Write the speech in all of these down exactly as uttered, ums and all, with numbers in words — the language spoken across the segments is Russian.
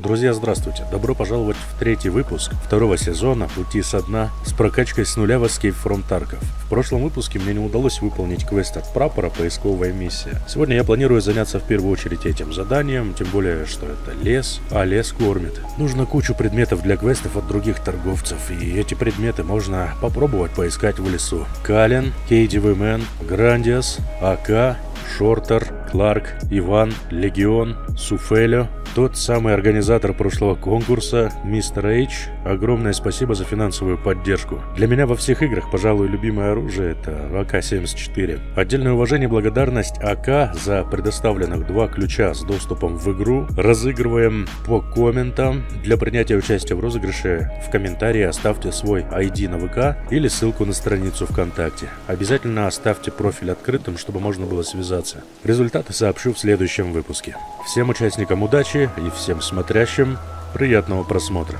Друзья, здравствуйте! Добро пожаловать в третий выпуск второго сезона «Пути со дна» с прокачкой с нуля в Escape from Tarkov. В прошлом выпуске мне не удалось выполнить квест от прапора «Поисковая миссия». Сегодня я планирую заняться в первую очередь этим заданием, тем более, что это лес, а лес кормит. Нужно кучу предметов для квестов от других торговцев, и эти предметы можно попробовать поискать в лесу. Кален, Кейдивимен, Грандиас, АК, Шортер, Кларк, Иван, Легион, Суфелио, тот самый организатор прошлого конкурса, мистер Эйч. Огромное спасибо за финансовую поддержку. Для меня во всех играх, пожалуй, любимое оружие — это А К семьдесят четыре. Отдельное уважение и благодарность АК за предоставленных два ключа с доступом в игру. Разыгрываем по комментам. Для принятия участия в розыгрыше в комментарии оставьте свой ай ди на вэ ка или ссылку на страницу ВКонтакте. Обязательно оставьте профиль открытым, чтобы можно было связаться. Результаты сообщу в следующем выпуске. Всем участникам удачи и всем смотрящим приятного просмотра.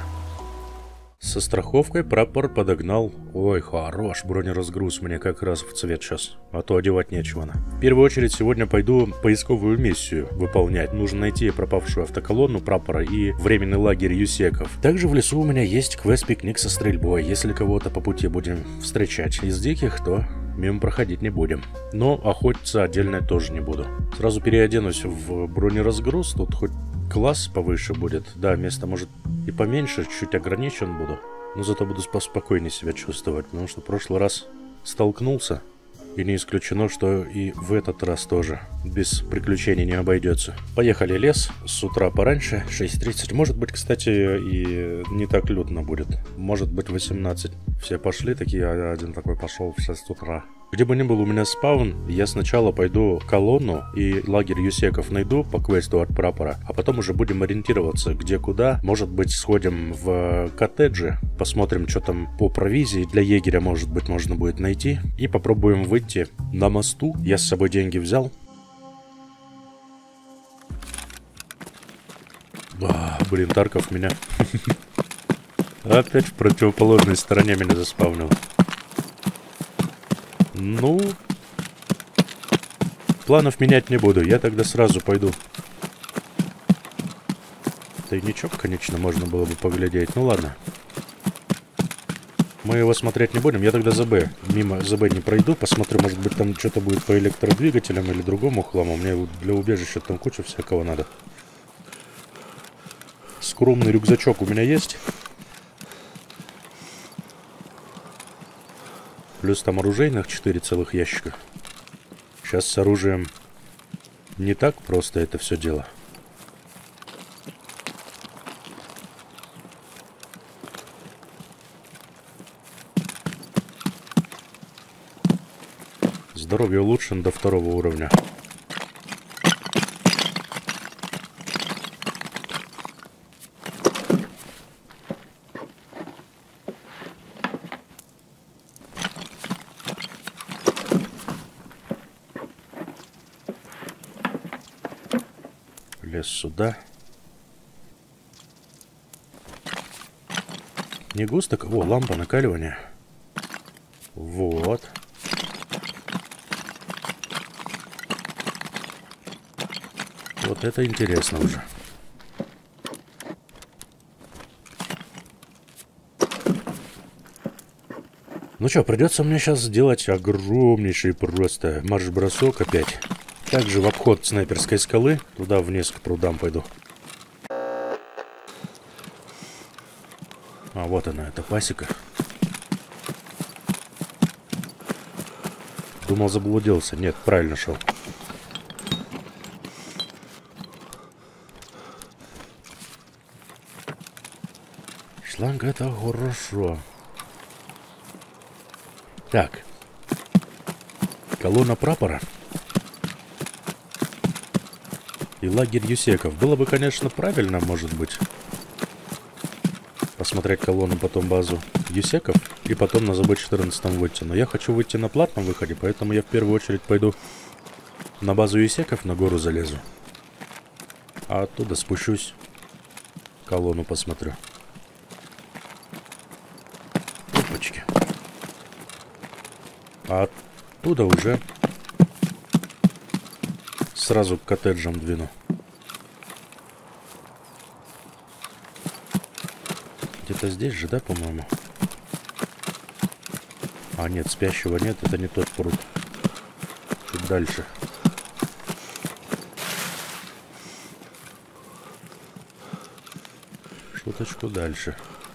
Со страховкой прапор подогнал. Ой, хорош, бронеразгруз мне как раз в цвет сейчас, а то одевать нечего. В первую очередь сегодня пойду поисковую миссию выполнять. Нужно найти пропавшую автоколонну прапора и временный лагерь юсеков. Также в лесу у меня есть квест-пикник со стрельбой. Если кого-то по пути будем встречать из диких, то мимо проходить не будем. Но охотиться отдельно тоже не буду. Сразу переоденусь в бронеразгруз, тут хоть класс повыше будет. Да, место может и поменьше, чуть ограничен буду. Но зато буду поспокойнее себя чувствовать, потому что в прошлый раз столкнулся. И не исключено, что и в этот раз тоже без приключений не обойдется. Поехали лес с утра пораньше, шесть тридцать. Может быть, кстати, и не так людно будет. Может быть, восемнадцать. Все пошли такие, а один такой пошел в шесть утра. Где бы ни был у меня спаун, я сначала пойду колонну и лагерь юсеков найду по квесту от прапора, а потом уже будем ориентироваться где куда. Может быть, сходим в коттеджи, посмотрим, что там по провизии для егеря, может быть, можно будет найти. И попробуем выйти на мосту. Я с собой деньги взял. А, блин, Тарков меня опять в противоположной стороне меня заспавнил. Ну, планов менять не буду. Я тогда сразу пойду. Тайничок, конечно, можно было бы поглядеть. Ну ладно. Мы его смотреть не будем. Я тогда ЗБ. Мимо ЗБ не пройду. Посмотрю, может быть, там что-то будет по электродвигателям или другому хламу. Мне для убежища там куча всякого надо. Скромный рюкзачок у меня есть. Плюс там оружейных четыре целых ящика. Сейчас с оружием не так просто это все дело. Здоровье улучшено до второго уровня. Лез сюда. Не густо. О, лампа накаливания. Вот. Вот это интересно уже. Ну что, придется мне сейчас сделать огромнейший просто марш-бросок опять. Также в обход снайперской скалы. Туда вниз к прудам пойду. А вот она, эта пасека. Думал, заблудился. Нет, правильно шел. Шланг — это хорошо. Так. Колонна прапора. И лагерь юсеков. Было бы, конечно, правильно, может быть, посмотреть колонну, потом базу юсеков, и потом на ЗБ четырнадцать выйти. Но я хочу выйти на платном выходе, поэтому я в первую очередь пойду на базу юсеков, на гору залезу. А оттуда спущусь, колонну посмотрю. Опачки. А оттуда уже сразу к коттеджам двину. Где-то здесь же, да, по-моему? А, нет, спящего нет, это не тот пруд. Чуть дальше. Шуточку дальше.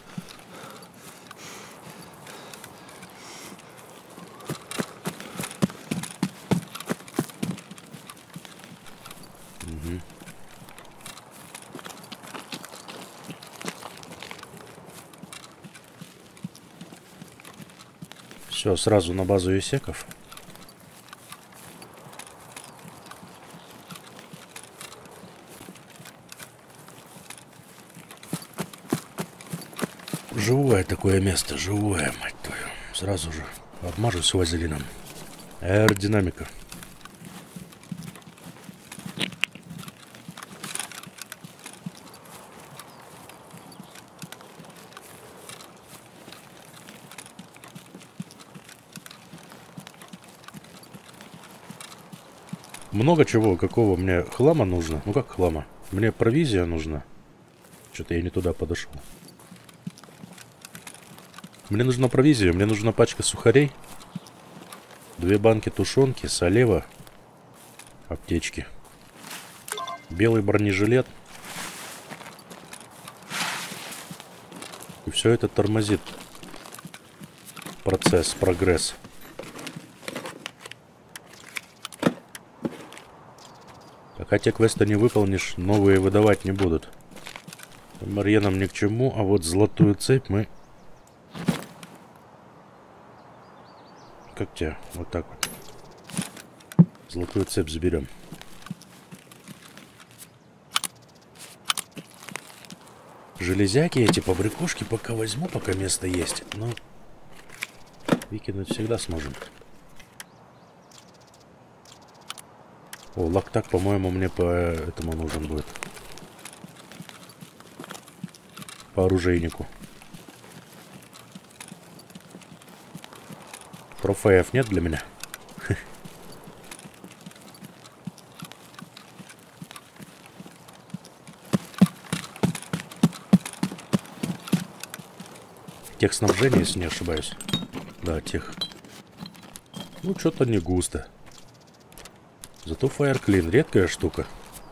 Угу. Все, сразу на базу исеков. Живое такое место, живое, мать твою. Сразу же обмажусь вазелином. Аэродинамика. Много чего, какого мне хлама нужно. Ну как хлама? Мне провизия нужна. Что-то я не туда подошел. Мне нужна провизия, мне нужна пачка сухарей. Две банки тушенки, солева, аптечки. Белый бронежилет. И все это тормозит процесс, прогресс. Пока те квесты не выполнишь, новые выдавать не будут. Марье нам ни к чему, а вот золотую цепь мы... Как тебя? Вот так вот. Золотую цепь заберем. Железяки эти, побрякушки пока возьму, пока место есть. Но выкинуть всегда сможем. О, лактак, по-моему, мне по этому нужен будет. По оружейнику. Трофеев нет для меня? Тех снабжения, если не ошибаюсь. Да, тех. Ну, что-то не густо. Зато Fire Clean редкая штука.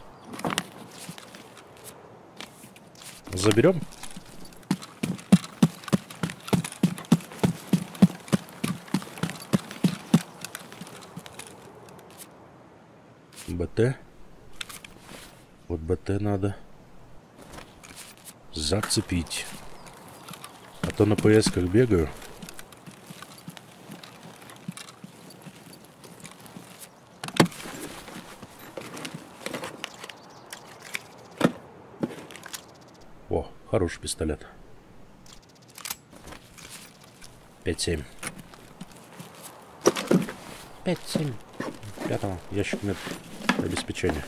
Заберем? БТ. Вот БТ надо зацепить. А то на ПС-ках бегаю. О, хороший пистолет. пять семь. пять семь. Пятого. Ящик нет обеспечения.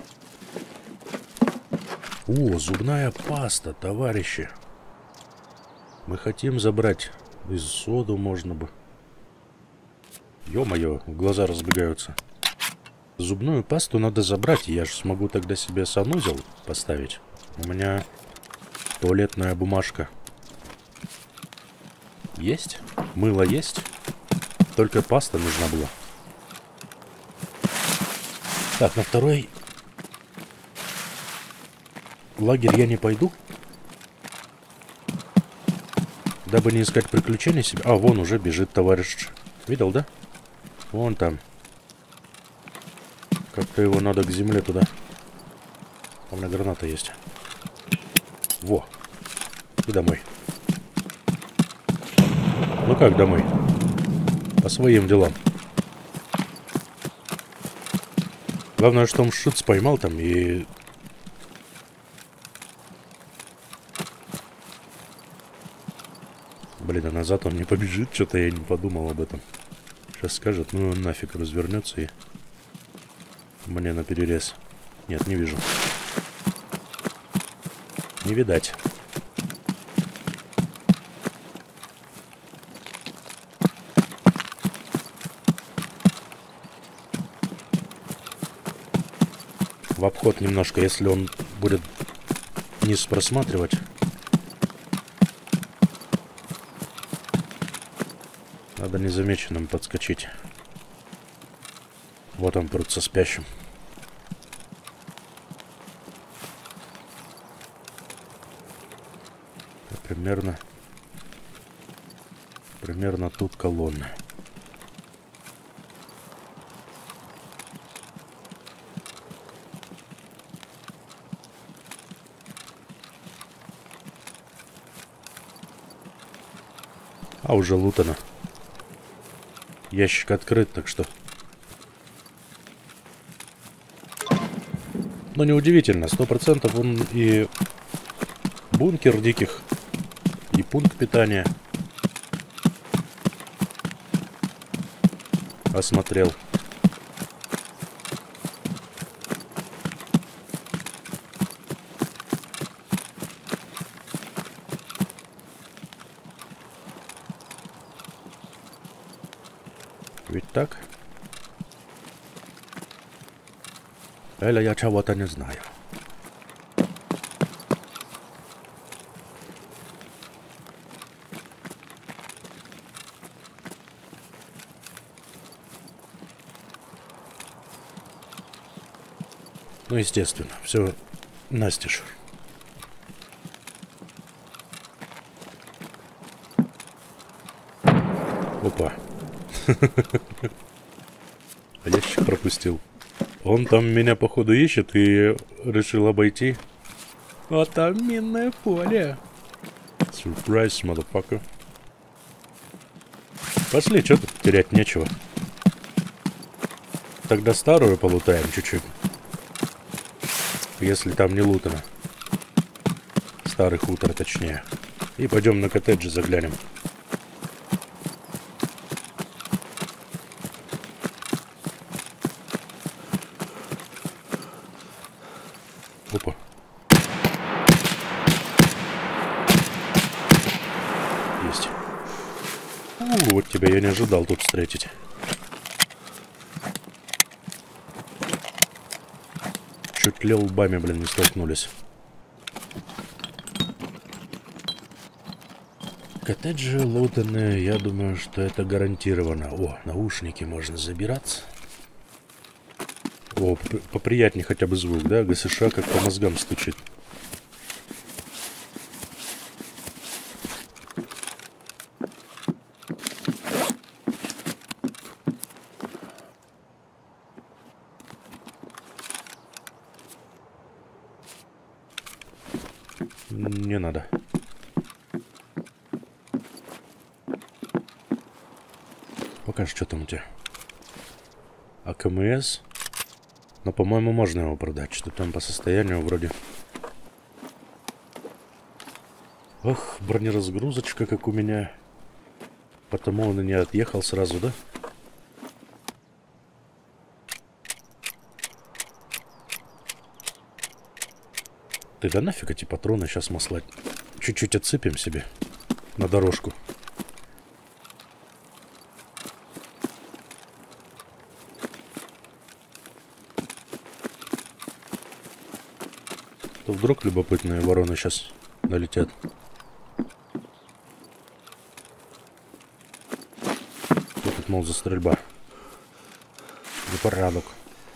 О, зубная паста, товарищи. Мы хотим забрать. Из соду можно бы. Ё-моё, глаза разбегаются. Зубную пасту надо забрать. Я же смогу тогда себе санузел поставить. У меня туалетная бумажка есть. Мыло есть. Только паста нужна была. Так, на второй лагерь я не пойду. Дабы не искать приключений себе. А, вон уже бежит товарищ. Видел, да? Вон там. Как-то его надо к земле туда. У меня граната есть. Во. И домой. Ну как домой? По своим делам. Главное, что он шут поймал там и... Блин, а назад он не побежит, что-то я не подумал об этом. Сейчас скажет, ну он нафиг развернется и... Мне на перерез. Нет, не вижу. Не видать. В обход немножко, если он будет низ просматривать. Надо незамеченным подскочить. Вот он, пруд со спящим. Примерно... Примерно тут колонна. А уже лутано. Ящик открыт, так что... Но неудивительно, сто процентов он и бункер диких, и пункт питания осмотрел. Ведь так? Или я чего-то не знаю. Ну, естественно, все настежь. Опа. Ящик пропустил. Он там меня, походу, ищет и решил обойти. А там минное поле. Surprise, motherfucker. Пошли, что тут терять нечего. Тогда старую полутаем чуть-чуть. Если там не лутано. Старый хутор, точнее. И пойдем на коттеджи заглянем. Опа. Есть. У, вот тебя я не ожидал тут встретить. Чуть ли лбами, блин, не столкнулись. Коттеджи лутанные, я думаю, что это гарантированно. О, наушники можно забираться. О, поприятнее хотя бы звук, да? ГСШ как по мозгам стучит. Не надо. Покажи, что там у тебя. АКМС. Но, по-моему, можно его продать. Что там по состоянию вроде... Ох, бронеразгрузочка, как у меня. Потому он и не отъехал сразу, да? Ты да нафиг эти патроны сейчас маслать. Чуть-чуть отсыпем себе на дорожку. То вдруг любопытные вороны сейчас налетят. Что тут, мол, за стрельба? Непорядок.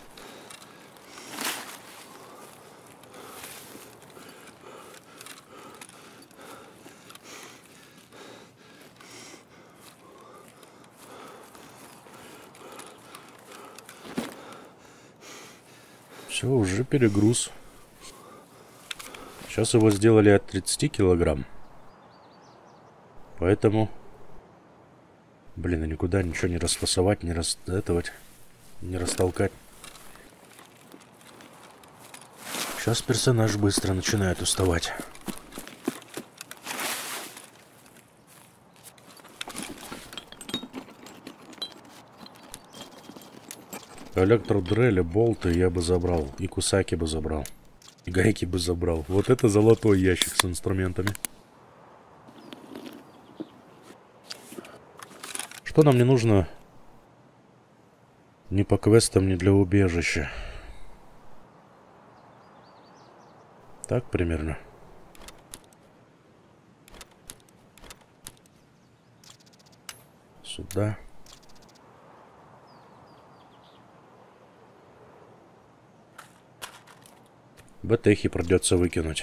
Все, уже перегруз. Сейчас его сделали от тридцати килограмм. Поэтому... Блин, и никуда ничего не расфасовать, не растетывать, не растолкать. Сейчас персонаж быстро начинает уставать. Электродрели, болты я бы забрал. И кусаки бы забрал. И гайки бы забрал. Вот это золотой ящик с инструментами. Что нам не нужно? Ни по квестам, ни для убежища. Так примерно. Сюда. БТХи придется выкинуть.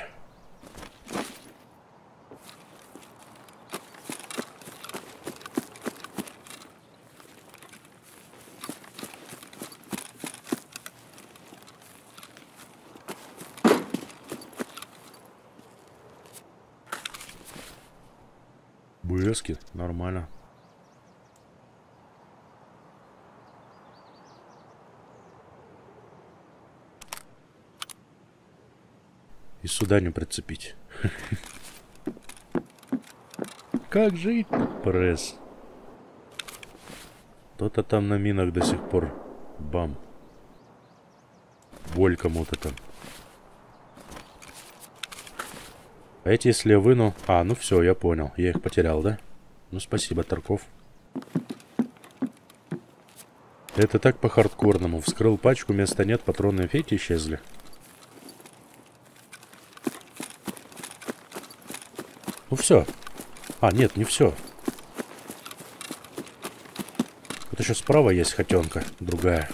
БСки, нормально. И сюда не прицепить. Как жить? Пресс. Кто-то там на минах до сих пор. Бам. Боль кому-то там. А эти, если я выну... А, ну все, я понял. Я их потерял, да? Ну, спасибо, Тарков. Это так по-хардкорному. Вскрыл пачку, места нет, патронные фейки исчезли. Ну все. А, нет, не все. Вот еще справа есть хотенка, другая.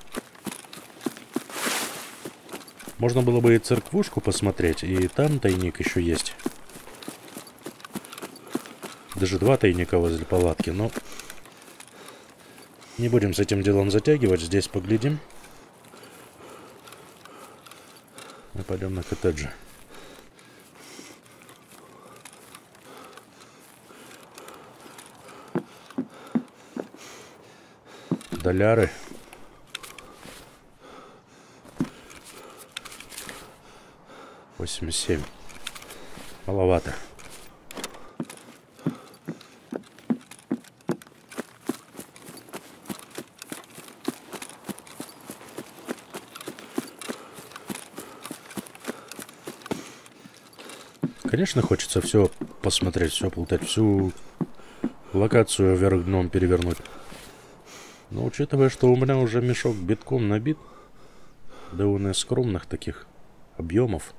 Можно было бы и церквушку посмотреть, и там тайник еще есть. Даже два тайника возле палатки, но... Не будем с этим делом затягивать, здесь поглядим. Мы пойдем на коттеджи. Доляры. восемьдесят семь. Маловато. Конечно, хочется все посмотреть, все плутать, всю локацию вверх дном перевернуть. Но учитывая, что у меня уже мешок битком набит, да он из скромных таких объемов.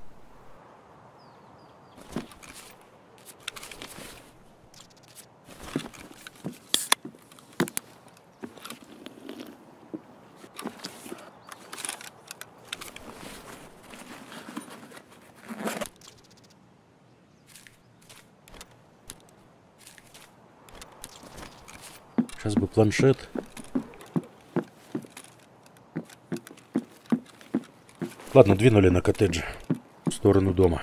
Сейчас бы планшет. Ладно, двинули на коттедж в сторону дома.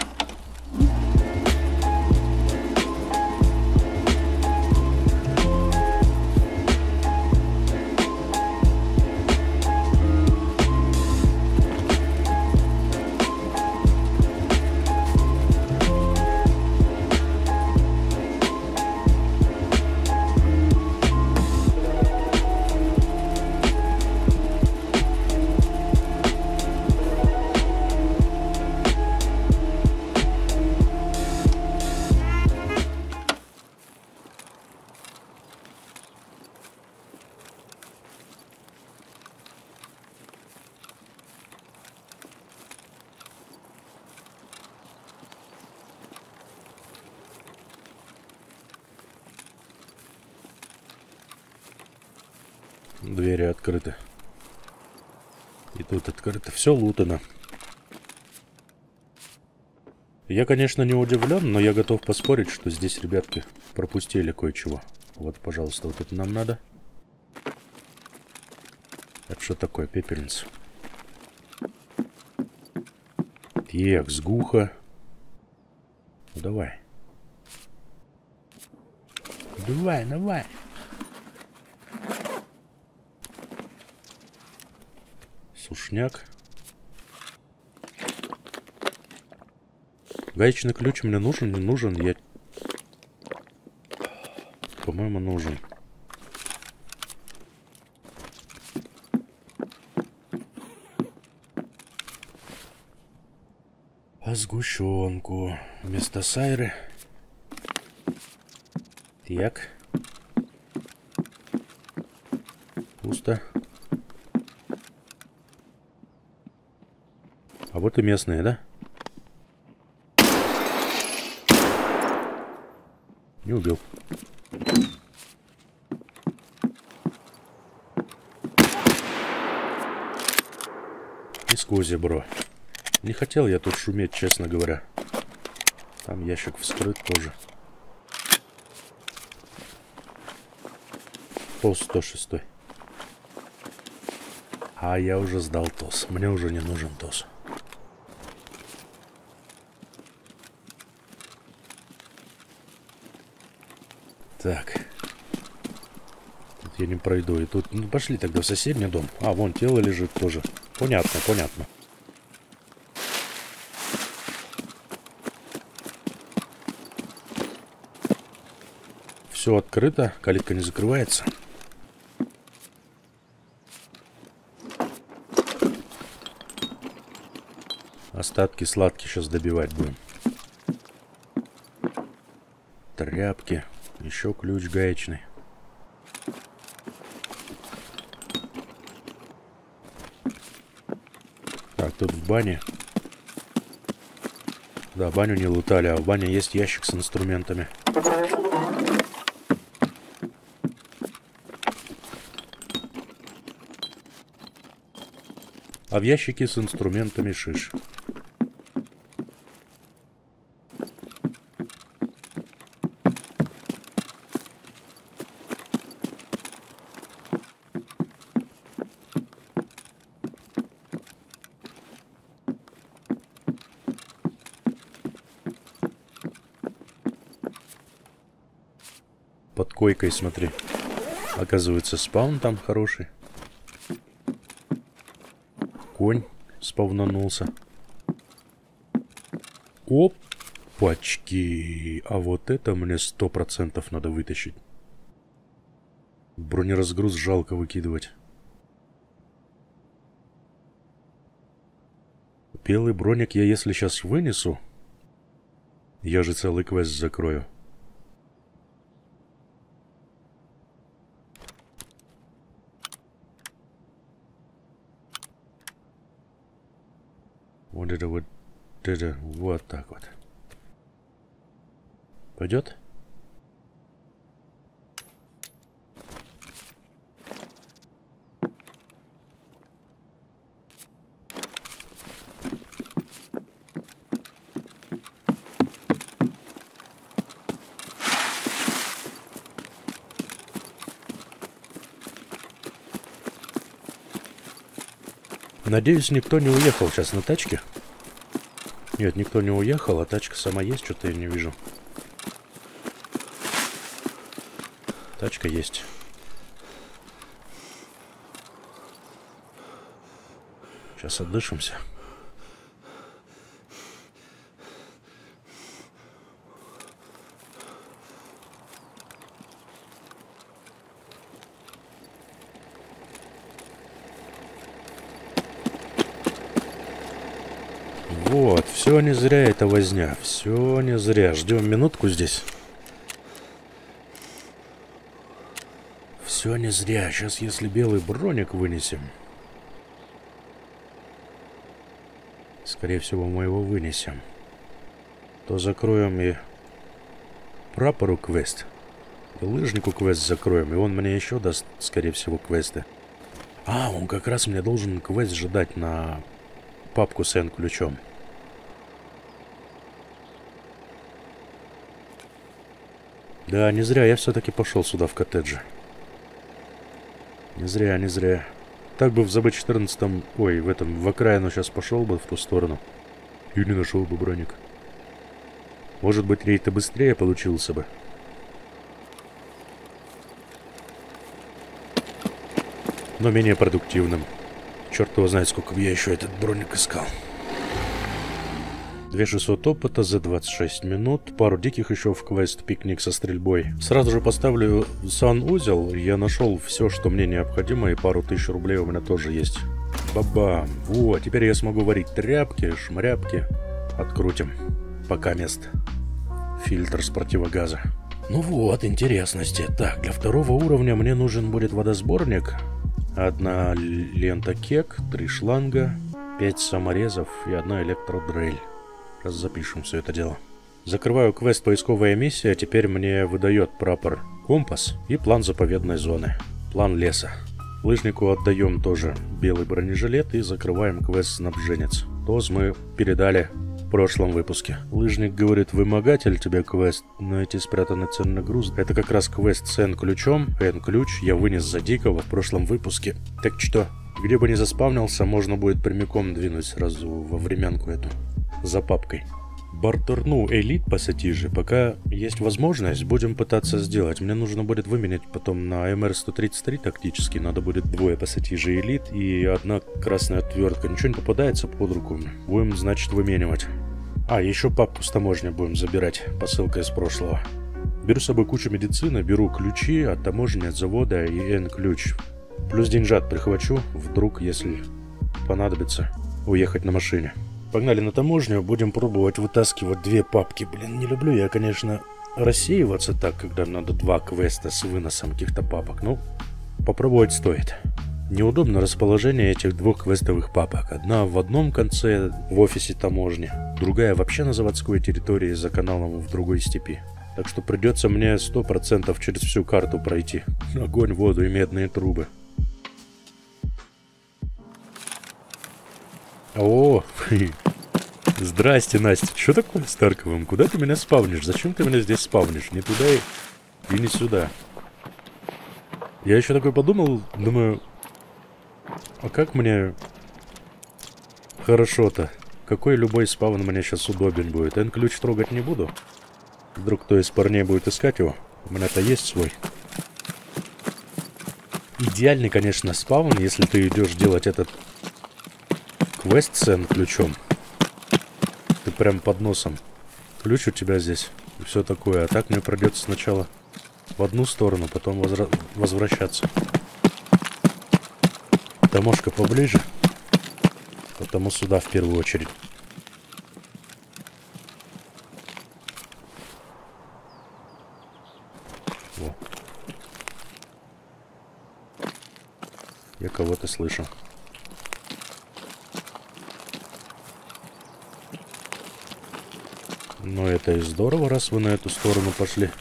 Двери открыты. И тут открыто. Все лутано. Я, конечно, не удивлен, но я готов поспорить, что здесь ребятки пропустили кое-чего. Вот, пожалуйста, вот это нам надо. Это что такое? Пепельница. Так, сгуха. Ну, давай. Давай, давай. Сушняк. Гаечный ключ мне нужен, не нужен? Я... По-моему, нужен. А сгущенку вместо сайры. Так. Пусто. А вот и местные, да? Не убил. скузи, бро. Не хотел я тут шуметь, честно говоря. Там ящик вскрыт тоже. ТОС сто шесть. А я уже сдал ТОС. Мне уже не нужен ТОС. Так. Тут я не пройду. И тут... Ну, пошли тогда в соседний дом. А, вон тело лежит тоже. Понятно, понятно. Все открыто. Калитка не закрывается. Остатки сладкие сейчас добивать будем. Тряпки. Еще ключ гаечный. Так, тут в бане. Да, баню не лутали, а в бане есть ящик с инструментами. А в ящике с инструментами шиш. Под койкой, смотри. Оказывается, спаун там хороший. Конь спавнанулся. Опачки! А вот это мне сто процентов надо вытащить. Бронеразгруз жалко выкидывать. Белый броник я если сейчас вынесу, я же целый квест закрою. Вот это вот, это вот так вот. Пойдет? Надеюсь, никто не уехал сейчас на тачке. Нет, никто не уехал, а тачка сама есть, что-то я не вижу. Тачка есть. Сейчас отдышимся. Вот, все не зря эта возня. Все не зря. Ждем минутку здесь. Все не зря. Сейчас, если белый броник вынесем, скорее всего, мы его вынесем, то закроем и прапору квест, и лыжнику квест закроем, и он мне еще даст, скорее всего, квесты. А, он как раз мне должен квест ждать на папку с N-ключом. Да, не зря я все-таки пошел сюда, в коттеджи. Не зря, не зря. Так бы в ЗБ четырнадцатом, ой, в этом, в окраину сейчас пошел бы в ту сторону. И не нашел бы броник. Может быть, рейд-то быстрее получился бы. Но менее продуктивным. Черт его знает, сколько бы я еще этот броник искал. две тысячи шестьсот опыта за двадцать шесть минут. Пару диких еще в квест пикник со стрельбой. Сразу же поставлю санузел. Я нашел все, что мне необходимо. И пару тысяч рублей у меня тоже есть. Бабам. Вот, теперь я смогу варить тряпки, шмряпки. Открутим. Пока мест. Фильтр с противогаза. Ну вот, интересности. Так, для второго уровня мне нужен будет водосборник. Одна лента кек, три шланга, пять саморезов и одна электродрель. Раз запишем все это дело. Закрываю квест «Поисковая миссия». Теперь мне выдает прапор компас и план заповедной зоны. План леса. Лыжнику отдаем тоже белый бронежилет и закрываем квест «Снабженец». Тоз мы передали в прошлом выпуске. Лыжник говорит: вымогатель, тебе квест, найти спрятанный ценный груз. Это как раз квест с N-ключом. N-ключ я вынес за дикого в прошлом выпуске. Так что, где бы ни заспавнился, можно будет прямиком двинуть сразу во времянку эту, за папкой. Бартерну элит пассатижи, пока есть возможность, будем пытаться сделать. Мне нужно будет выменять потом на эм эр сто тридцать три тактически. Надо будет двое пассатижей элит и одна красная отвертка. Ничего не попадается под руку. Будем, значит, выменивать. А, еще папку с таможни будем забирать. Посылка из прошлого. Беру с собой кучу медицины, беру ключи от таможни, от завода и N-ключ. Плюс деньжат прихвачу, вдруг, если понадобится, уехать на машине. Погнали на таможню, будем пробовать вытаскивать две папки. Блин, не люблю я, конечно, рассеиваться так, когда надо два квеста с выносом каких-то папок. Ну, попробовать стоит. Неудобно расположение этих двух квестовых папок. Одна в одном конце, в офисе таможни. Другая вообще на заводской территории, за каналом в другой степи. Так что придется мне сто процентов через всю карту пройти. Огонь, воду и медные трубы. О, здрасте, Настя. Что такое с Тарковым? Куда ты меня спавнишь? Зачем ты меня здесь спавнишь? Не туда и, и не сюда. Я еще такой подумал, думаю, а как мне хорошо-то? Какой любой спавн мне сейчас удобен будет? N-ключ трогать не буду. Вдруг кто из парней будет искать его? У меня-то есть свой. Идеальный, конечно, спавн, если ты идешь делать этот квест с N-ключом. Ты прям под носом. Ключ у тебя здесь. И все такое. А так мне придется сначала в одну сторону, потом возра... возвращаться. Таможка поближе. Потому сюда в первую очередь. Во. Я кого-то слышу. Ну, это и здорово, раз вы на эту сторону пошли.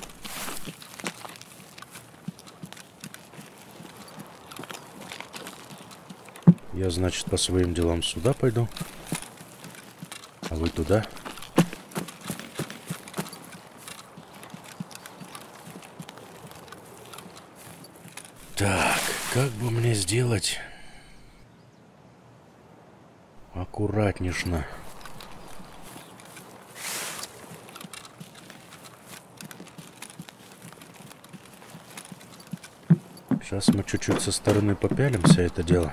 Я, значит, по своим делам сюда пойду. А вы туда. Так, как бы мне сделать аккуратнейшно? Сейчас мы чуть-чуть со стороны попялимся это дело.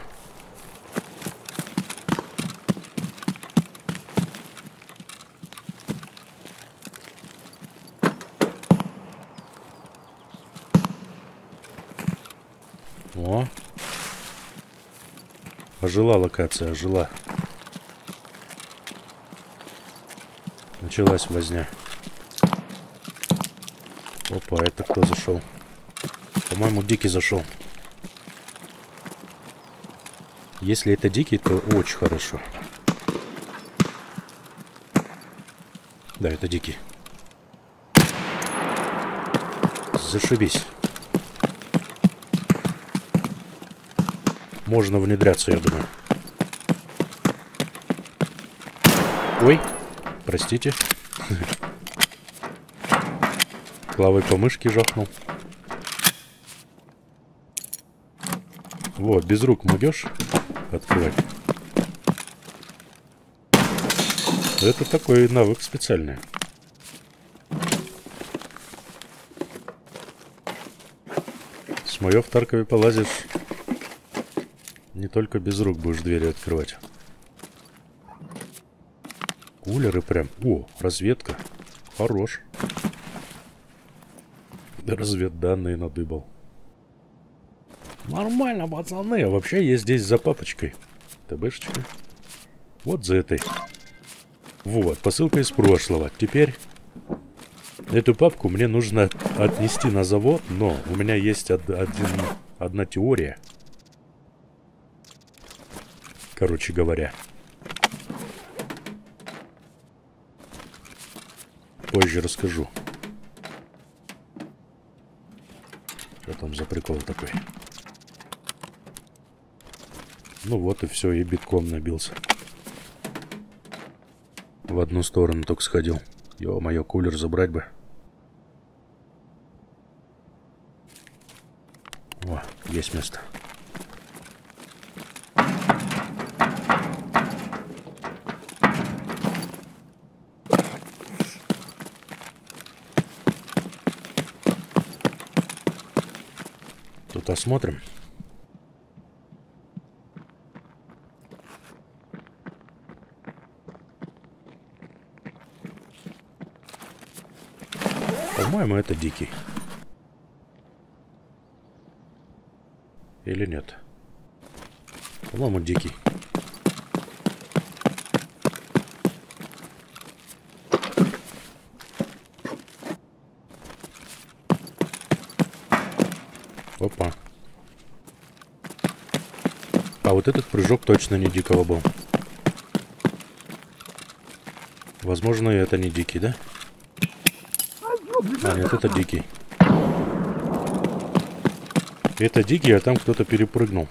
О! Ожила локация, ожила. Началась возня. Опа, это кто зашел? По-моему, дикий зашел. Если это дикий, то очень хорошо. Да, это дикий. Зашибись. Можно внедряться, я думаю. Ой, простите. Клавой по мышке жахнул. Вот, без рук могешь открывать? Это такой навык специальный. С моё в Таркове полазишь. Не только без рук будешь двери открывать. Кулеры прям. О, разведка. Хорош. Да, разведданные надыбал. Нормально, пацаны. А вообще я здесь за папочкой. ТБшечкой. Вот за этой. Вот, посылка из прошлого. Теперь эту папку мне нужно отнести на завод, но у меня есть од- один, одна теория. Короче говоря. Позже расскажу. Что там за прикол такой? Ну вот и все, и битком набился. В одну сторону только сходил. Ё-моё, кулер забрать бы. О, есть место. Тут осмотрим. По-моему, это дикий. Или нет? По-моему, дикий. Опа. А вот этот прыжок точно не дикого был. Возможно, и это не дикий, да? А, нет, это дикий. Это дикий, а там кто-то перепрыгнул.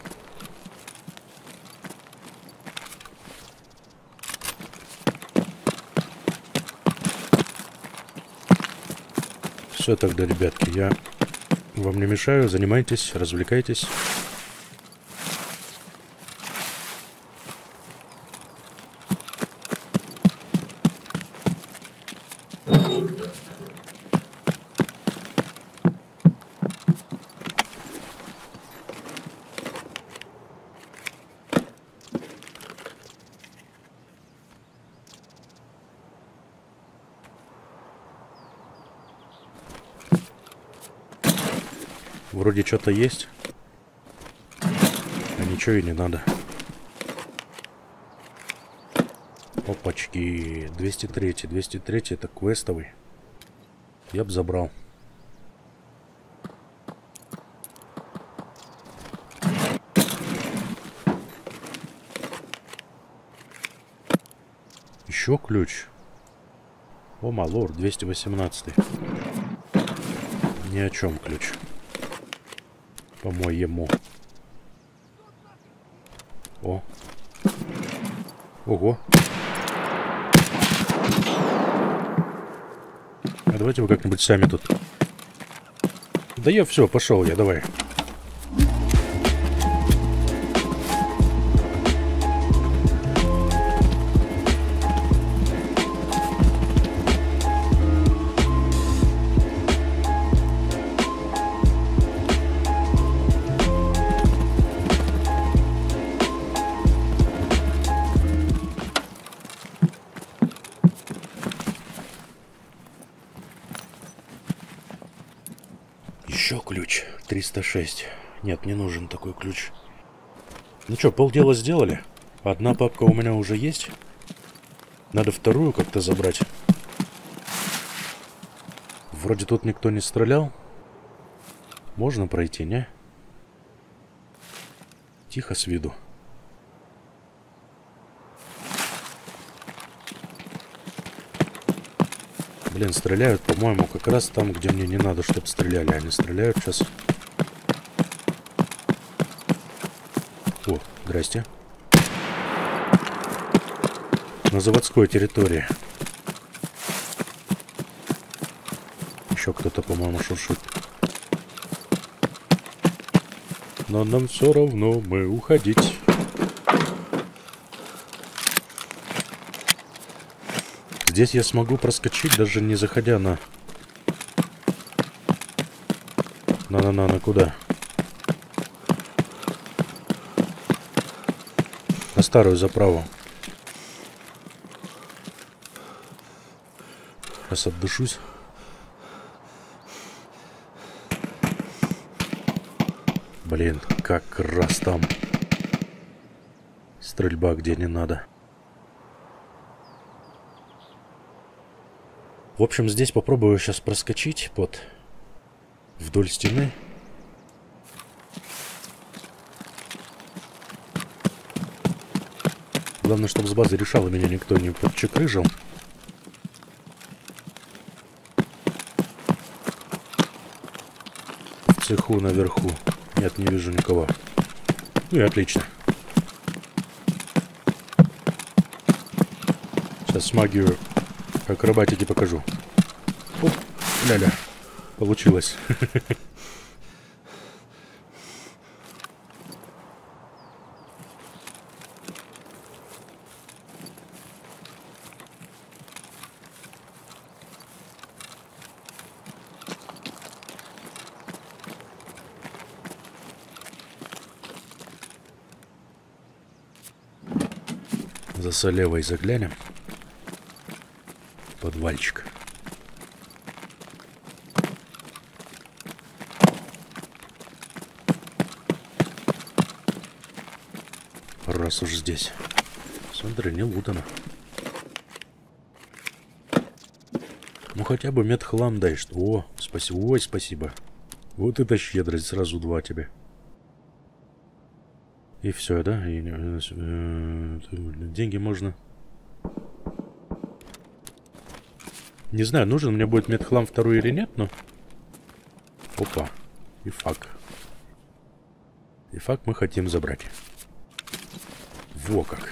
Все тогда, ребятки, я вам не мешаю. Занимайтесь, развлекайтесь. Вроде что-то есть, а ничего и не надо. Опачки, двести три, двести три это квестовый. Я бы забрал. Еще ключ. О, малор, двести восемнадцать. Ни о чем ключ. По-моему. О. Ого. А давайте вы как-нибудь сами тут. Да я все, пошел я, давай. Еще ключ. триста шесть. Нет, не нужен такой ключ. Ну что, полдела сделали. Одна папка у меня уже есть. Надо вторую как-то забрать. Вроде тут никто не стрелял. Можно пройти, не? Тихо с виду. Блин, стреляют, по-моему, как раз там, где мне не надо, чтобы стреляли. Они стреляют сейчас. О, здрасте. На заводской территории. Еще кто-то, по-моему, шуршит. Но нам все равно, мы уходить. Здесь я смогу проскочить, даже не заходя на... На-на-на, на куда? На старую заправу. Сейчас отдышусь. Блин, как раз там. Стрельба где не надо. В общем, здесь попробую сейчас проскочить под вдоль стены. Главное, чтобы с базы решала меня никто не подчекрыжил. В цеху наверху. Нет, не вижу никого. Ну и отлично. Сейчас магию акробатики покажу. Оп, ля-ля. Получилось. За Солевой заглянем. Подвальчик. Раз уж здесь. Смотри, не лутано. Ну хотя бы медхлам дай, что. О, спасибо. Ой, спасибо. Вот это щедрость, сразу два тебе. И все, да? И, э, деньги можно. Не знаю, нужен мне будет медхлам второй или нет, но... Опа. И фак. И фак мы хотим забрать. Во как.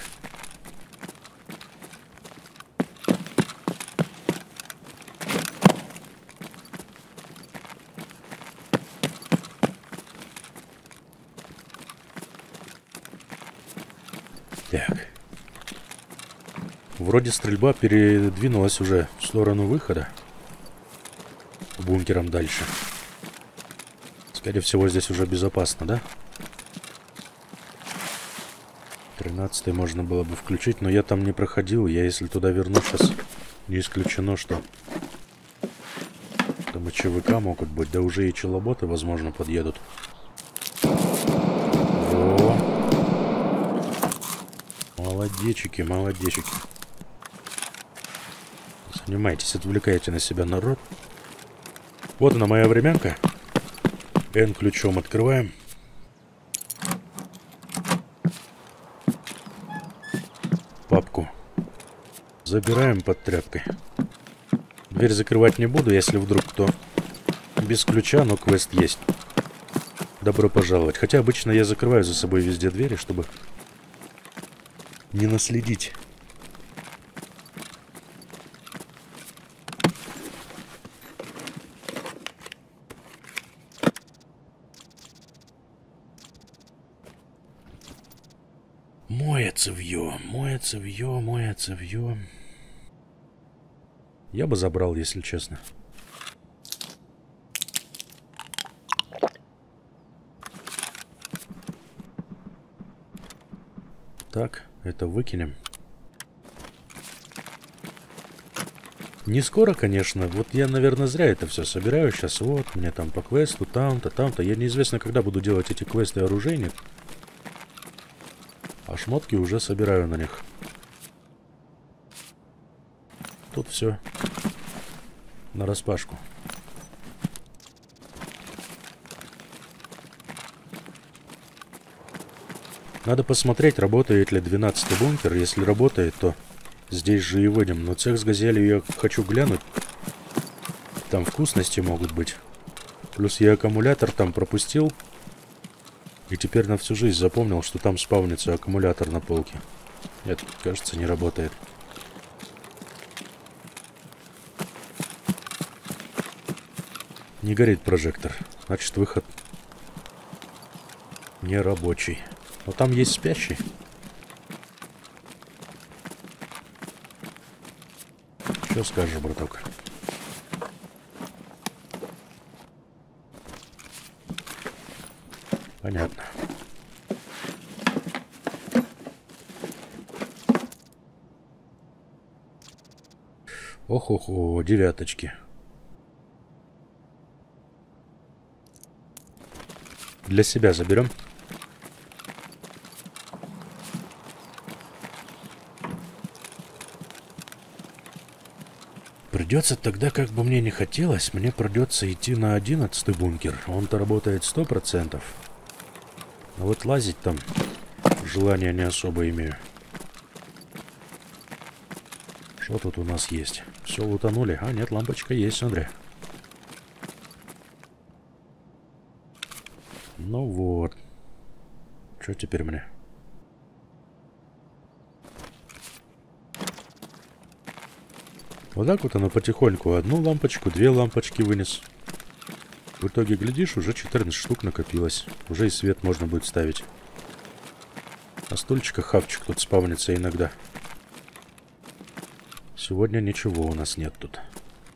Так. Вроде стрельба передвинулась уже в сторону выхода. К бункерам дальше. Скорее всего, здесь уже безопасно, да? тринадцатый можно было бы включить, но я там не проходил. Я если туда вернусь сейчас, не исключено, что там и ЧВК могут быть. Да уже и челоботы, возможно, подъедут. Во! Молодечики, молодечики. Занимайтесь, отвлекайте на себя народ. Вот она моя времянка. N ключом открываем. Папку забираем под тряпкой. Дверь закрывать не буду, если вдруг кто без ключа, но квест есть. Добро пожаловать. Хотя обычно я закрываю за собой везде двери, чтобы не наследить. Мое цевье, мое цевье, мое цевье. Я бы забрал, если честно. Так, это выкинем. Не скоро, конечно. Вот я, наверное, зря это все собираю. Сейчас вот, мне там по квесту, там-то, там-то. Я неизвестно, когда буду делать эти квесты оружейник. А шмотки уже собираю на них. Тут все нараспашку. Надо посмотреть, работает ли двенадцатый бункер. Если работает, то здесь же и выйдем. Но цех с газелью я хочу глянуть. Там вкусности могут быть. Плюс я аккумулятор там пропустил. И теперь на всю жизнь запомнил, что там спавнится аккумулятор на полке. Нет, кажется, не работает. Не горит прожектор. Значит, выход не рабочий. Но там есть спящий. Что скажешь, браток? Понятно. Ох-охо, девяточки. Для себя заберем. Придется тогда, как бы мне не хотелось, мне придется идти на одиннадцатый бункер. Он-то работает сто процентов. А вот лазить там желания не особо имею. Что тут у нас есть? Все лутанули. А, нет, лампочка есть, смотри. Ну вот. Что теперь мне? Вот так вот оно потихоньку. Одну лампочку, две лампочки вынес. В итоге, глядишь, уже четырнадцать штук накопилось. Уже и свет можно будет ставить. На стульчиках хавчик тут спавнится иногда. Сегодня ничего у нас нет тут.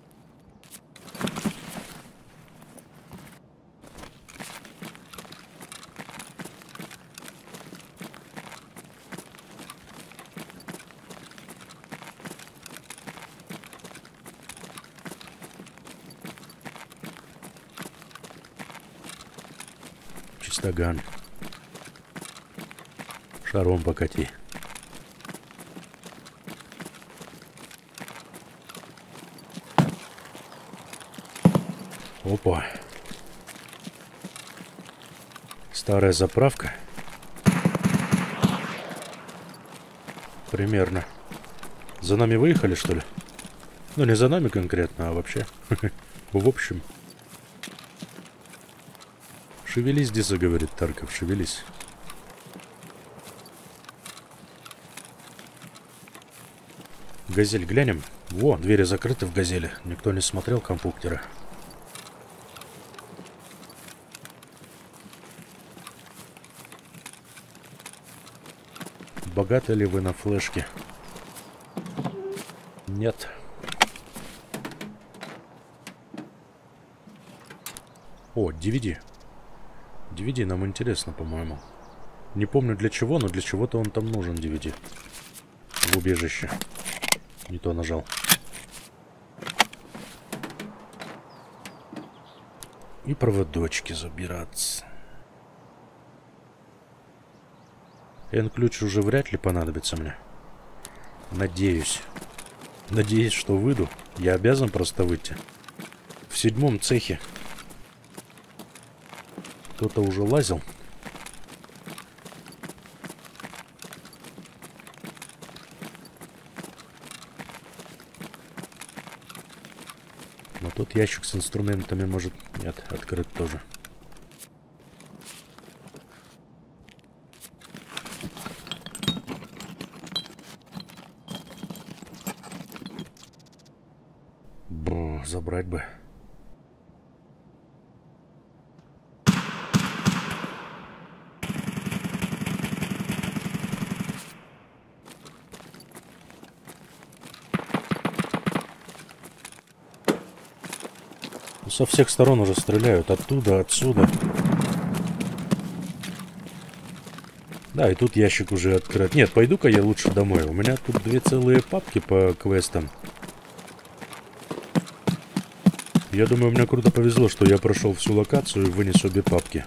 Чистоган. Шаром покати. Опа. Старая заправка. Примерно. За нами выехали, что ли? Ну, не за нами конкретно, а вообще. В общем. Шевелись, Диза, говорит Тарков, шевелись. Газель глянем. Во, двери закрыты в газели. Никто не смотрел компьютера. Богаты ли вы на флешке? Нет. О, ди ви ди. ди ви ди нам интересно, по-моему. Не помню для чего, но для чего-то он там нужен, ди ви ди. В убежище. Не то нажал. И проводочки забираться. Н-ключ уже вряд ли понадобится мне. Надеюсь. Надеюсь, что выйду. Я обязан просто выйти. В седьмом цехе кто-то уже лазил. Но тут ящик с инструментами может... Нет, открыт тоже. Бу, забрать бы. Со всех сторон уже стреляют. Оттуда, отсюда. Да, и тут ящик уже открыт. Нет, пойду-ка я лучше домой. У меня тут две целые папки по квестам. Я думаю, мне круто повезло, что я прошел всю локацию и вынес обе папки.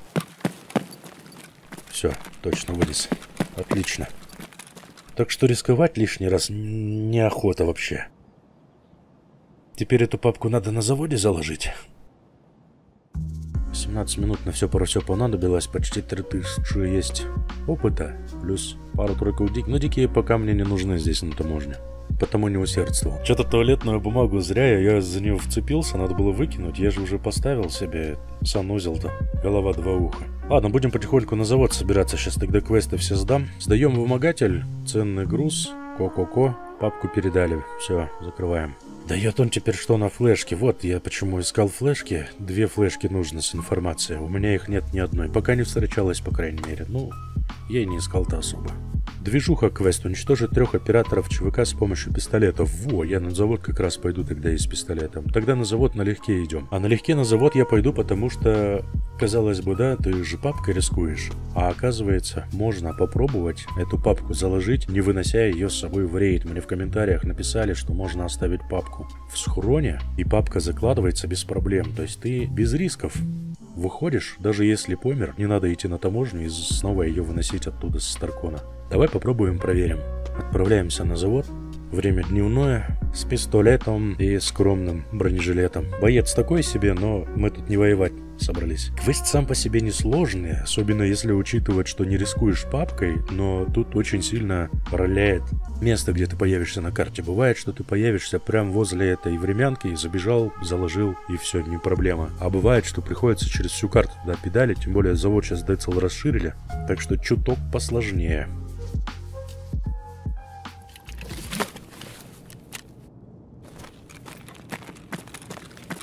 Все, точно вынес. Отлично. Так что рисковать лишний раз неохота вообще. Теперь эту папку надо на заводе заложить. семнадцать минут на все про все понадобилось. Почти три тысячи есть опыта. Плюс пару-тройку диких. Но дикие пока мне не нужны здесь на таможне. Потому не усердствовал. Что-то туалетную бумагу зря. Я за нее вцепился. Надо было выкинуть. Я же уже поставил себе санузел-то. Голова два уха. Ладно, будем потихоньку на завод собираться. Сейчас тогда квесты все сдам. Сдаем вымогатель. Ценный груз. Ко-ко-ко. Папку передали. Все, закрываем. Дает он теперь что на флешке. Вот я почему искал флешки. Две флешки нужно с информацией. У меня их нет ни одной. Пока не встречалась, по крайней мере. Ну, я и не искал-то особо. Движуха квест. Уничтожить трех операторов ЧВК с помощью пистолетов. Во, я на завод как раз пойду тогда и с пистолетом. Тогда на завод налегке идем. А налегке на завод я пойду, потому что, казалось бы, да, ты же папкой рискуешь. А оказывается, можно попробовать эту папку заложить, не вынося ее с собой в рейд. Мне в комментариях написали, что можно оставить папку в схроне, и папка закладывается без проблем. То есть ты без рисков выходишь, даже если помер, не надо идти на таможню и снова ее выносить оттуда со Старкона. Давай попробуем, проверим. Отправляемся на завод. Время дневное, с пистолетом и скромным бронежилетом. Боец такой себе, но мы тут не воевать собрались. Квест сам по себе несложный, особенно если учитывать, что не рискуешь папкой, но тут очень сильно роляет место, где ты появишься на карте. Бывает, что ты появишься прямо возле этой времянки и забежал, заложил, и все, не проблема. А бывает, что приходится через всю карту туда педали, тем более завод сейчас Децл расширили, так что чуток посложнее.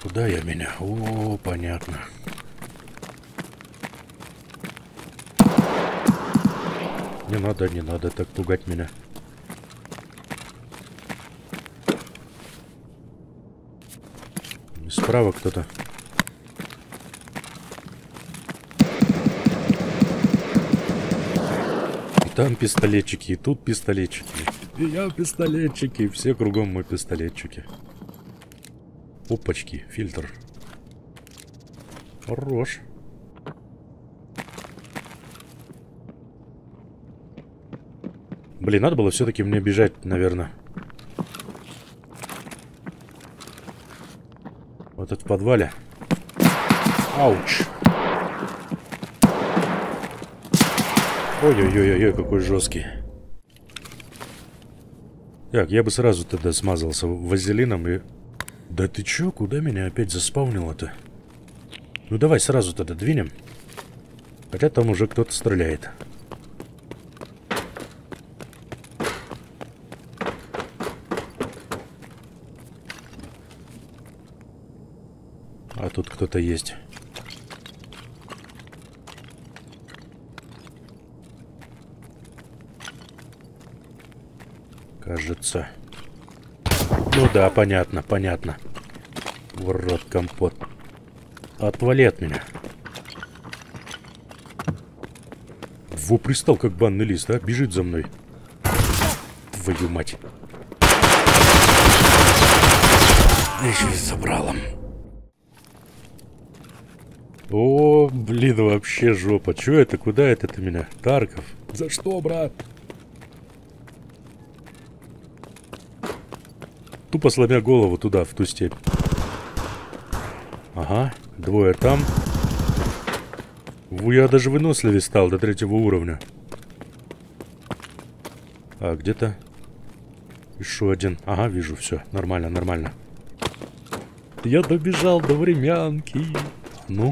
Куда я меня? О, понятно. Не надо, не надо так пугать меня. Справа кто-то. И там пистолетчики, и тут пистолетчики. И я пистолетчики, и все кругом мы пистолетчики. Опачки, фильтр. Хорош. Блин, надо было все-таки мне бежать, наверное. Вот это в подвале. Ауч. Ой-ой-ой-ой, какой жесткий. Так, я бы сразу тогда смазался вазелином и... Да ты чё, куда меня опять заспавнило-то? Ну давай сразу тогда двинем. Хотя там уже кто-то стреляет. А тут кто-то есть. Кажется. Ну да, понятно, понятно. В рот компот. Отвали от меня. Во, пристал как банный лист, а? Бежит за мной. Твою мать. Еще и забрал им. О, блин, вообще жопа. Чё это? Куда это ты меня? Тарков. За что, брат? Тупо сломя голову туда, в ту степь. Ага, двое там. Я даже выносливее стал до третьего уровня. А, где-то еще один. Ага, вижу, все. Нормально, нормально. Я добежал до времянки. Ну.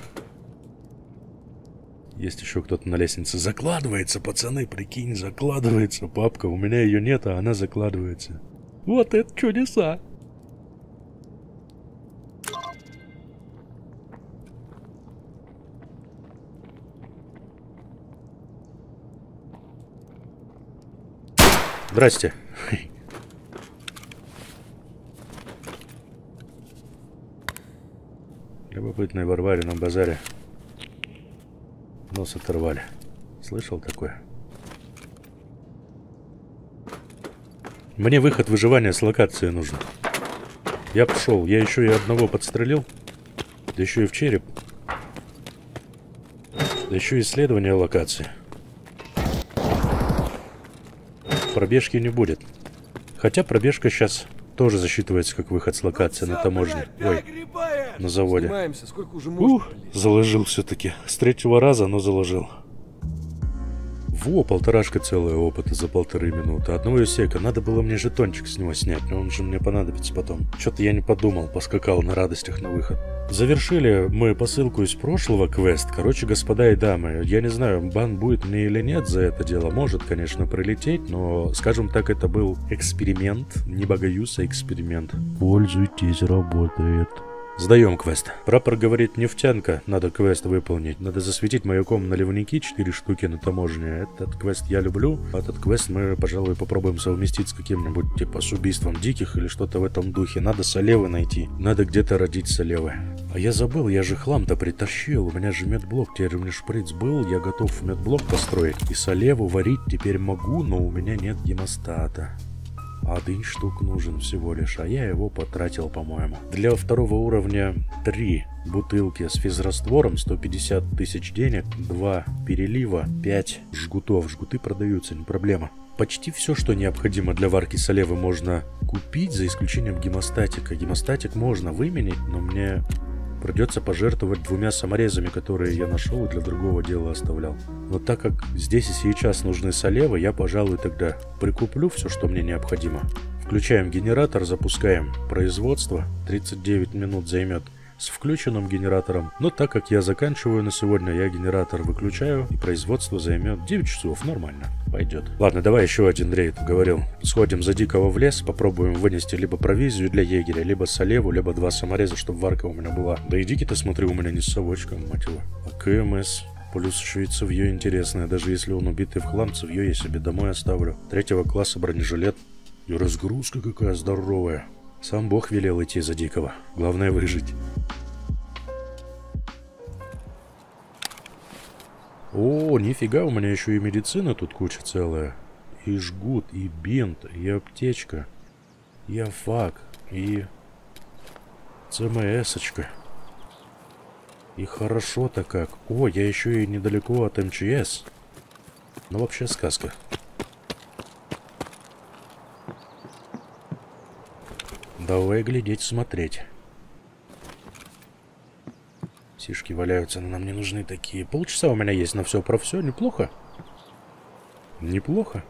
Есть еще кто-то на лестнице. Закладывается, пацаны, прикинь, закладывается. Папка, у меня ее нет, а она закладывается. Вот это чудеса. Здрасте. Любопытные варвари на базаре. Нос оторвали. Слышал такое? Мне выход выживания с локации нужен. Я пошел. Я еще и одного подстрелил. Да еще и в череп. Да еще и исследование локации. Пробежки не будет. Хотя пробежка сейчас тоже засчитывается как выход с локации на таможне. Ой, на заводе. Ух, заложил все-таки. С третьего раза, но заложил. Во, полторашка целая опыта за полторы минуты. Одного юсека. Надо было мне жетончик с него снять, но он же мне понадобится потом. Что-то я не подумал, поскакал на радостях на выход. Завершили мы посылку из прошлого квест. Короче, господа и дамы, я не знаю, бан будет мне или нет за это дело. Может, конечно, прилететь, но, скажем так, это был эксперимент. Не богоюз, а эксперимент. Пользуйтесь, работает. Сдаем квест. Прапор говорит, нефтянка, надо квест выполнить. Надо засветить маяком наливники, четыре штуки на таможне. Этот квест я люблю. Этот квест мы, пожалуй, попробуем совместить с каким-нибудь, типа, с убийством диких или что-то в этом духе. Надо солевы найти. Надо где-то родить солевы. А я забыл, я же хлам-то притащил. У меня же медблок, теперь у меня шприц был. Я готов медблок построить. И солеву варить теперь могу, но у меня нет гемостата. Один штук нужен всего лишь, а я его потратил, по-моему. Для второго уровня три бутылки с физраствором, сто пятьдесят тысяч денег, два перелива, пять жгутов. Жгуты продаются, не проблема. Почти все, что необходимо для варки солевы, можно купить, за исключением гемостатика. Гемостатик можно выменить, но мне придется пожертвовать двумя саморезами, которые я нашел и для другого дела оставлял. Но так как здесь и сейчас нужны солевы, я, пожалуй, тогда прикуплю все, что мне необходимо. Включаем генератор, запускаем производство. тридцать девять минут займет с включенным генератором. Но так как я заканчиваю на сегодня, я генератор выключаю, и производство займет девять часов. Нормально, пойдет. Ладно, давай еще один рейд, говорил. Сходим за дикого в лес, попробуем вынести либо провизию для егеря, либо солеву, либо два самореза, чтобы варка у меня была. Да и дики-то, смотрю, у меня не с совочком, мать его. А КМС... Плюс еще и цевье интересное, даже если он убитый в хлам, цевье я себе домой оставлю. Третьего класса бронежилет. И разгрузка какая здоровая. Сам Бог велел идти за дикого. Главное выжить. О, нифига, у меня еще и медицина тут куча целая. И жгут, и бинт, и аптечка, и афак, и ЦМС-очка. И хорошо-то как. О, я еще и недалеко от МЧС. Ну, вообще сказка. Давай глядеть, смотреть. Сишки валяются, но нам не нужны такие. Полчаса у меня есть на все про все. Неплохо. Неплохо.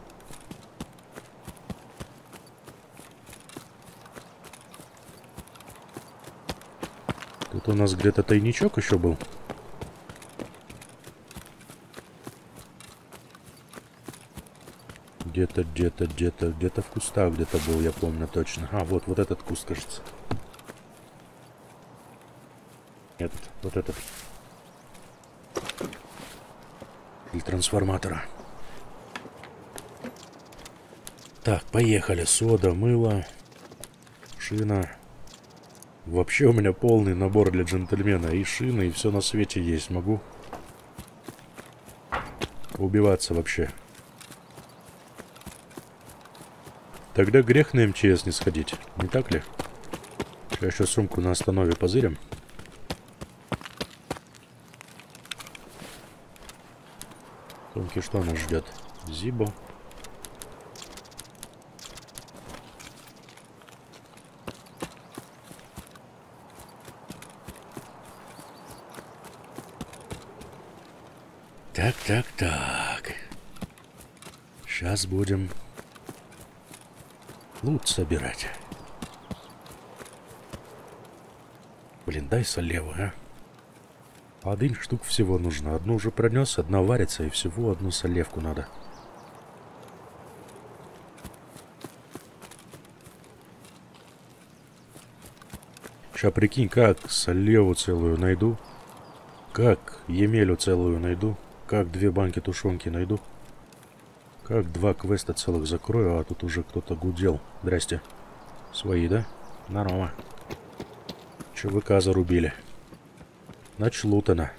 Тут у нас где-то тайничок еще был. Где-то, где-то, где-то, где-то в кустах где-то был, я помню точно. А, вот, вот этот куст, кажется. Этот, вот этот. Или трансформатора. Так, поехали. Сода, мыло, шина. Вообще у меня полный набор для джентльмена. И шины, и все на свете есть. Могу убиваться вообще. Тогда грех на МЧС не сходить. Не так ли? Сейчас еще сумку на останове позырим. Сумки что нас ждет? Зибо. Так, так, так. Сейчас будем лут собирать. Блин, дай солеву, а. Один штук всего нужно. Одну уже пронес, одна варится, и всего одну солевку надо. Сейчас прикинь, как солеву целую найду. Как емелю целую найду. Как две банки тушенки найду. Как два квеста целых закрою, а тут уже кто-то гудел. Здрасте. Свои, да? Нормально. ЧВК зарубили. Начлутано.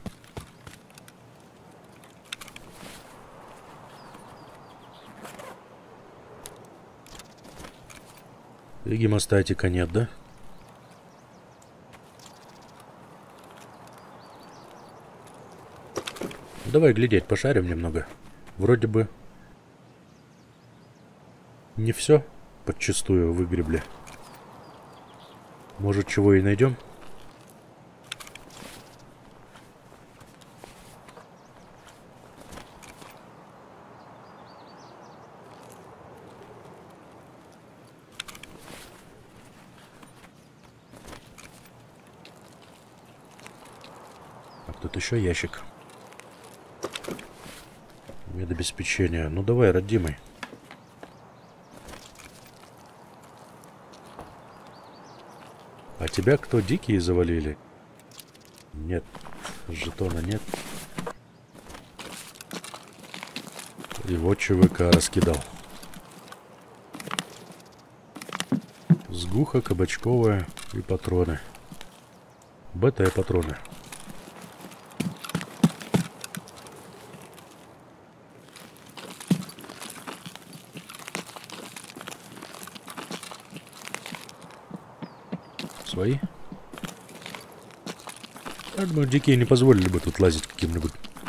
И гемостатика нет, да? Давай глядеть, пошарим немного. Вроде бы не все подчистую выгребли. Может, чего и найдем? А тут еще ящик. Медобеспечение. Ну давай, родимый. А тебя кто, дикие завалили? Нет. Жетона нет. Его ЧВК раскидал. Сгуха, кабачковая и патроны. Бета и патроны. Свои? Я думаю, дикие не позволили бы тут лазить каким-нибудь.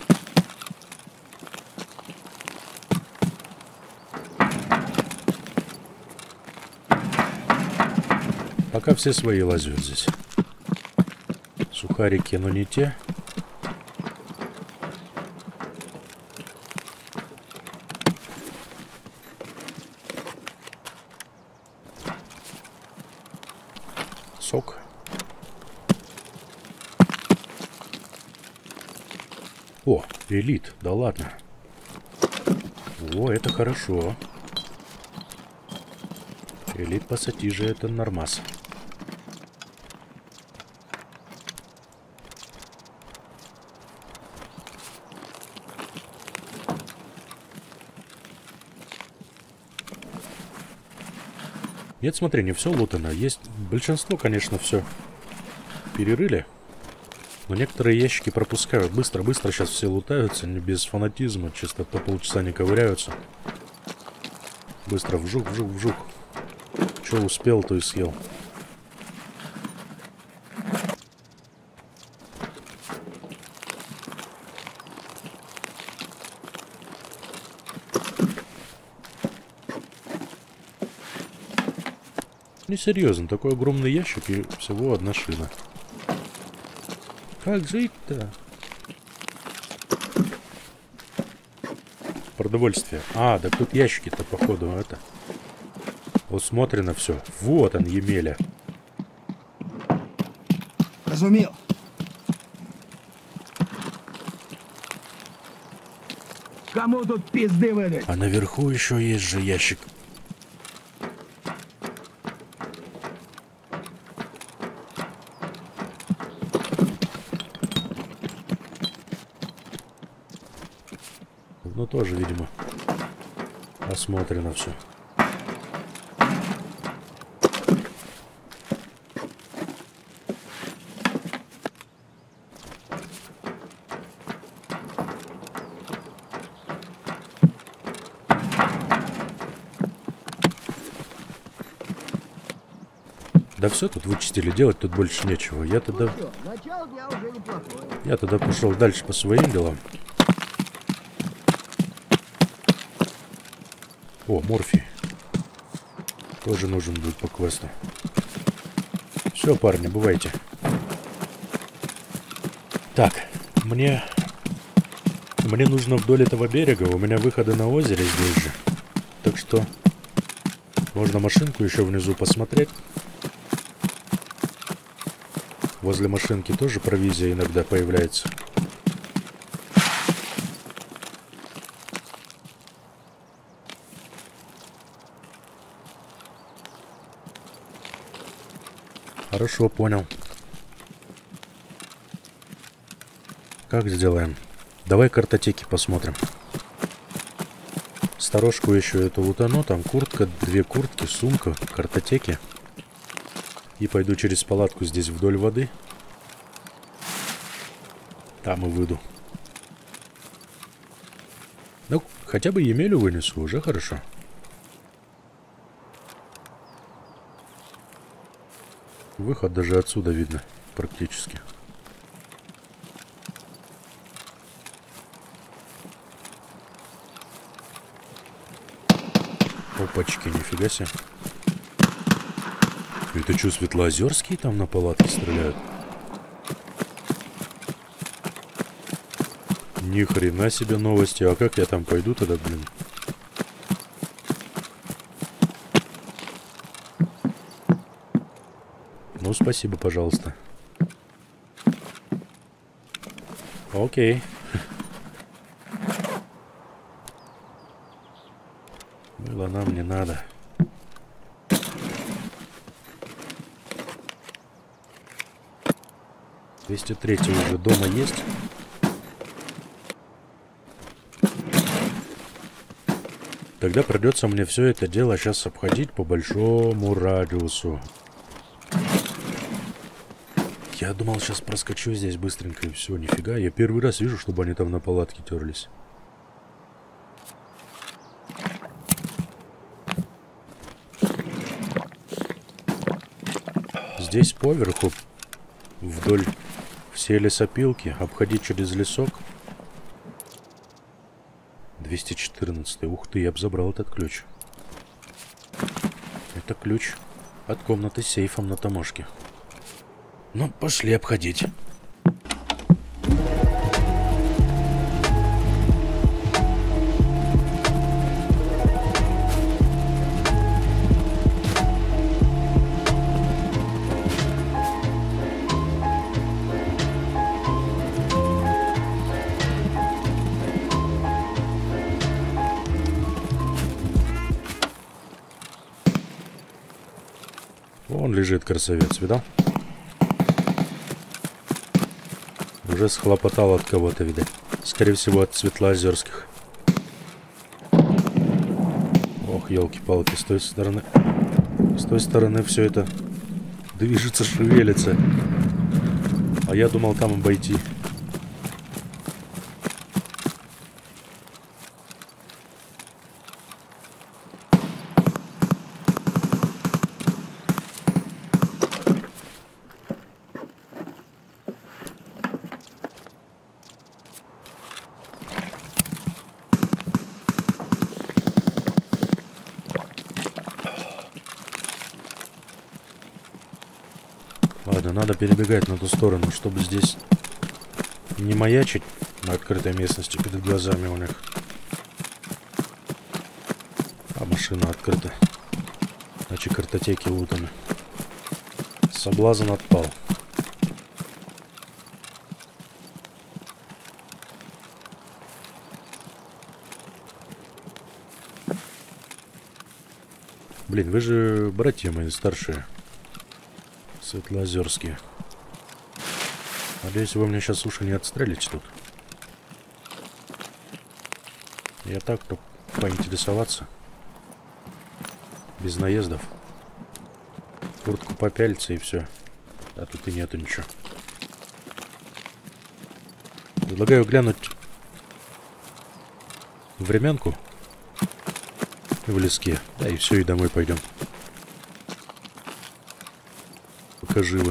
Пока все свои лазят здесь. Сухарики, но не те. Сок. О, элит, да ладно. О, это хорошо. Элит пассатижи, это нормас. Нет, смотри, не все лутано. Есть большинство, конечно, все перерыли. Но некоторые ящики пропускают. Быстро-быстро сейчас все лутаются, не без фанатизма. Чисто по полчаса не ковыряются. Быстро вжух, вжух, вжух. Что успел, то и съел. Несерьезно, такой огромный ящик и всего одна шина. Как жить-то? Продовольствие. А, да тут ящики-то, походу, это. Усмотрено все. Вот он, Емеля. Разумел. Кому тут пизды выдать? А наверху еще есть же ящик. Ну, тоже, видимо, осмотрено все. Да все тут вычистили, делать тут больше нечего. Я тогда... Я тогда пошел дальше по своим делам. О, морфий. Тоже нужен будет по квесту. Все, парни, бывайте. Так, мне... Мне нужно вдоль этого берега. У меня выходы на озере здесь же. Так что... Можно машинку еще внизу посмотреть. Возле машинки тоже провизия иногда появляется. Хорошо, понял. Как сделаем? Давай картотеки посмотрим. Сторожку еще эту лутану. Там куртка, две куртки, сумка, картотеки. И пойду через палатку здесь вдоль воды. Там и выйду. Ну, хотя бы Емелю вынесу, уже хорошо. Выход даже отсюда видно, практически. Опачки, нифига себе. Это что, Светлоозерские там на палатке стреляют? Ни хрена себе новости. А как я там пойду тогда, блин? Ну, спасибо, пожалуйста. Окей. Было нам не надо. двести третий уже дома есть. Тогда придется мне все это дело сейчас обходить по большому радиусу. Я думал, сейчас проскочу здесь быстренько и все. Нифига, я первый раз вижу, чтобы они там на палатке терлись. Здесь поверху, вдоль всей лесопилки, обходить через лесок. двести четырнадцатый. Ух ты, я бы забрал этот ключ. Это ключ от комнаты с сейфом на таможке. Ну, пошли обходить. лежит, красавец, видал? Уже схлопотал от кого-то, видать. Скорее всего, от Светлоозерских. Ох, елки-палки, с той стороны... С той стороны все это движется, шевелится. А я думал там обойти. Ладно, надо перебегать на ту сторону, чтобы здесь не маячить на открытой местности перед глазами у них. А машина открыта. Значит, картотеки лутаны. Соблазн отпал. Блин, вы же братья мои старшие. Светлоозерские. Надеюсь, вы мне сейчас уши не отстрелите тут. Я так-то поинтересоваться. Без наездов. Куртку попялиться и все. А тут и нету ничего. Предлагаю глянуть времянку в леске. Да и все, и домой пойдем. Пока живы.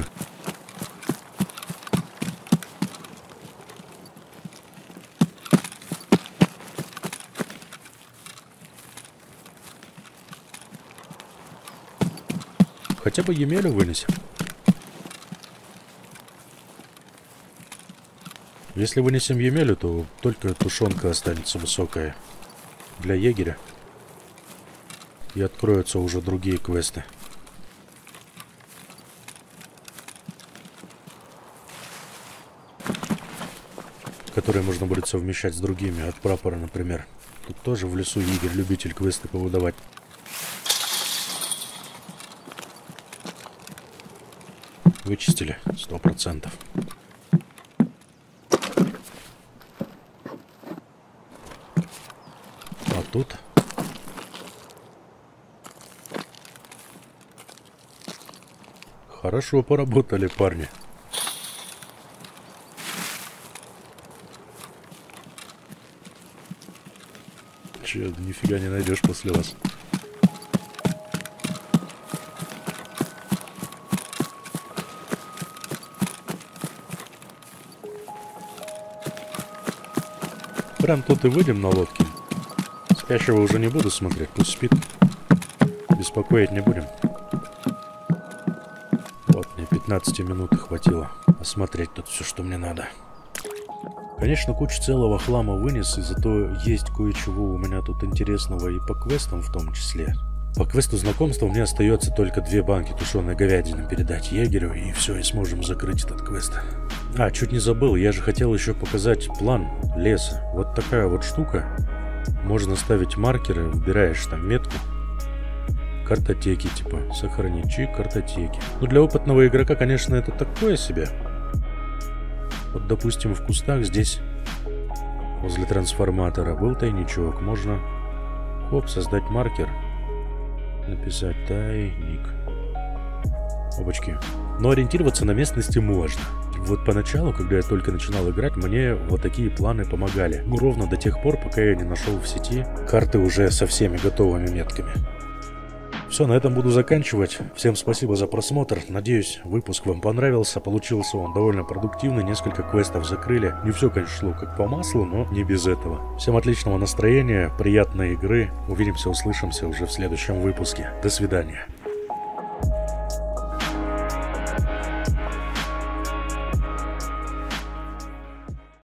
Хотя бы Емелю вынесем. Если вынесем Емелю, то только тушенка останется высокая для егеря. И откроются уже другие квесты. Которые можно будет совмещать с другими. От прапора, например. Тут тоже в лесу егерь, любитель квесты повыдавать. Вычистили сто процентов. А тут хорошо поработали парни. Че, нифига не найдешь после вас. Прям тут и выйдем на лодке. Спящего уже не буду смотреть, пусть спит. Беспокоить не будем. Вот, мне пятнадцати минут хватило осмотреть тут все, что мне надо. Конечно, кучу целого хлама вынес, и зато есть кое-чего у меня тут интересного и по квестам в том числе. По квесту знакомства мне остается только две банки тушеной говядины передать егерю, и все, и сможем закрыть этот квест. А, чуть не забыл, я же хотел еще показать план леса. Вот такая вот штука. Можно ставить маркеры, выбираешь там метку. Картотеки, типа, сохранить чик, картотеки. Ну, для опытного игрока, конечно, это такое себе. Вот, допустим, в кустах здесь, возле трансформатора, был тайничок. Можно, хоп, создать маркер. Написать тайник. Опачки. Но ориентироваться на местности можно. Вот поначалу, когда я только начинал играть, мне вот такие планы помогали. Ну, ровно до тех пор, пока я не нашел в сети карты уже со всеми готовыми метками. Все, на этом буду заканчивать. Всем спасибо за просмотр. Надеюсь, выпуск вам понравился. Получился он довольно продуктивный. Несколько квестов закрыли. Не все, конечно, шло как по маслу, но не без этого. Всем отличного настроения, приятной игры. Увидимся, услышимся уже в следующем выпуске. До свидания.